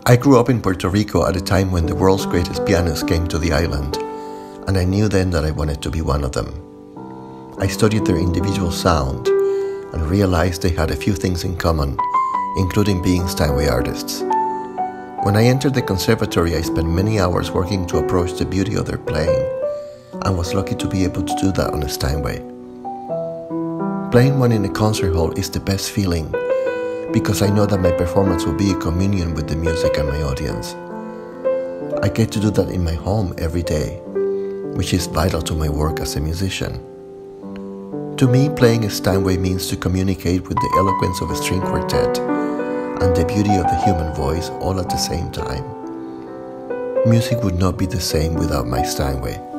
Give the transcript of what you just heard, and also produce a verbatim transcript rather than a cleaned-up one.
I grew up in Puerto Rico at a time when the world's greatest pianists came to the island, and I knew then that I wanted to be one of them. I studied their individual sound and realized they had a few things in common, including being Steinway artists. When I entered the conservatory, I spent many hours working to approach the beauty of their playing, and was lucky to be able to do that on a Steinway. Playing one in a concert hall is the best feeling, because I know that my performance will be a communion with the music and my audience. I get to do that in my home every day, which is vital to my work as a musician. To me, playing a Steinway means to communicate with the eloquence of a string quartet and the beauty of the human voice all at the same time. Music would not be the same without my Steinway.